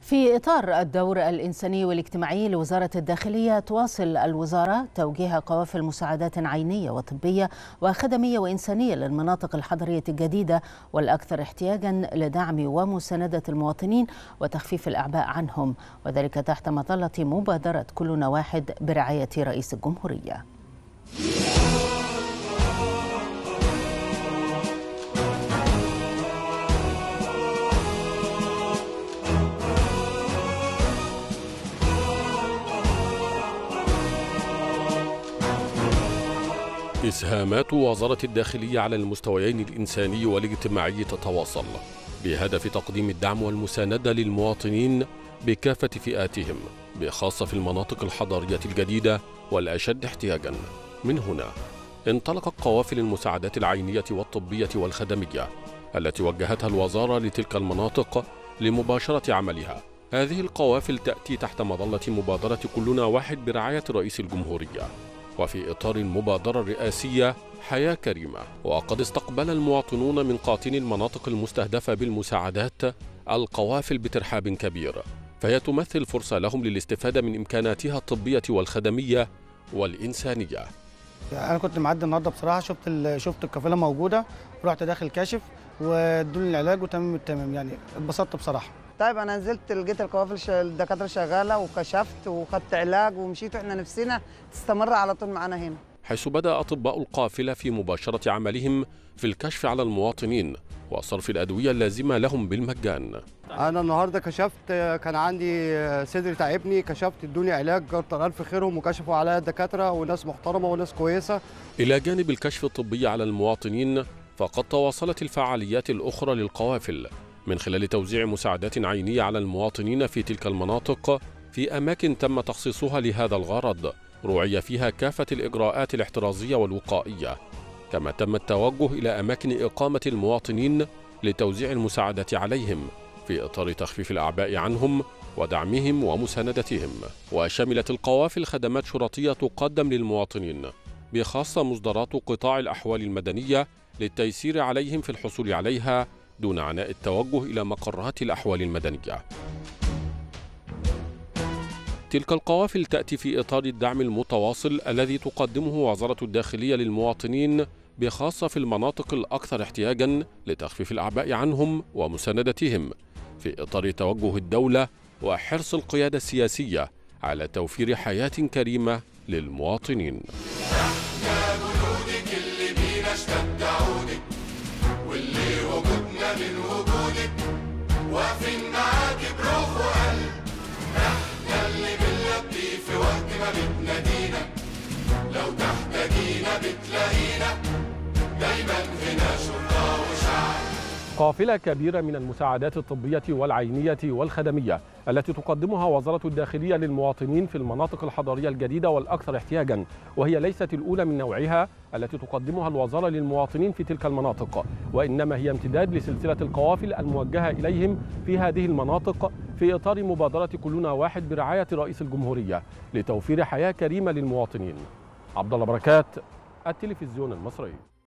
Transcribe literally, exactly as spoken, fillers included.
في إطار الدور الإنساني والاجتماعي لوزارة الداخلية، تواصل الوزارة توجيه قوافل مساعدات عينية وطبية وخدمية وإنسانية للمناطق الحضرية الجديدة والأكثر احتياجا لدعم ومساندة المواطنين وتخفيف الأعباء عنهم، وذلك تحت مظلة مبادرة كلنا واحد برعاية رئيس الجمهورية. إسهامات وزارة الداخلية على المستويين الإنساني والاجتماعي تتواصل بهدف تقديم الدعم والمساندة للمواطنين بكافة فئاتهم، بخاصة في المناطق الحضرية الجديدة والأشد احتياجاً. من هنا انطلقت قوافل المساعدات العينية والطبية والخدمية التي وجهتها الوزارة لتلك المناطق لمباشرة عملها. هذه القوافل تأتي تحت مظلة مبادرة كلنا واحد برعاية رئيس الجمهورية، وفي إطار المبادرة الرئاسية حياة كريمة. وقد استقبل المواطنون من قاطني المناطق المستهدفة بالمساعدات القوافل بترحاب كبير، فهي تمثل فرصة لهم للاستفادة من إمكاناتها الطبية والخدمية والإنسانية. أنا كنت معدي النهارده بصراحة، شفت شفت القافلة موجودة، رحت داخل كاشف وادوني العلاج وتمام التمام، يعني اتبسطت بصراحة. طيب انا نزلت لقيت القوافل الدكاتره شغاله وكشفت وخدت علاج ومشيت، واحنا نفسنا تستمر على طول معنا هنا، حيث بدأ أطباء القافلة في مباشرة عملهم في الكشف على المواطنين وصرف الأدوية اللازمة لهم بالمجان. أنا النهارده كشفت، كان عندي صدري تعبني، كشفت ادوني علاج، كتر ألف خيرهم وكشفوا عليا الدكاترة وناس محترمة وناس كويسة. إلى جانب الكشف الطبي على المواطنين، فقد تواصلت الفعاليات الأخرى للقوافل من خلال توزيع مساعدات عينية على المواطنين في تلك المناطق في أماكن تم تخصيصها لهذا الغرض، روعي فيها كافة الإجراءات الاحترازية والوقائية، كما تم التوجه إلى أماكن إقامة المواطنين لتوزيع المساعدات عليهم في إطار تخفيف الأعباء عنهم ودعمهم ومساندتهم. وشملت القوافل خدمات شرطية تقدم للمواطنين، بخاصة مصدرات قطاع الأحوال المدنية للتيسير عليهم في الحصول عليها دون عناء التوجه إلى مقرات الأحوال المدنية. تلك القوافل تأتي في إطار الدعم المتواصل الذي تقدمه وزارة الداخلية للمواطنين، بخاصة في المناطق الأكثر احتياجاً لتخفيف الأعباء عنهم ومساندتهم، في إطار توجه الدولة وحرص القيادة السياسية على توفير حياة كريمة للمواطنين. من وجودك واقفين معاكي بروح وقلب، احنا اللي بنلبي في وقت ما بتنادينا، لو تحتاجينا بتلاقينا، دايما هنا شرطة وشعب. قافلة كبيرة من المساعدات الطبية والعينية والخدمية التي تقدمها وزارة الداخلية للمواطنين في المناطق الحضرية الجديدة والأكثر احتياجاً، وهي ليست الأولى من نوعها التي تقدمها الوزارة للمواطنين في تلك المناطق، وإنما هي امتداد لسلسلة القوافل الموجهة إليهم في هذه المناطق في إطار مبادرة كلنا واحد برعاية رئيس الجمهورية لتوفير حياة كريمة للمواطنين. عبد الله بركات، التلفزيون المصري.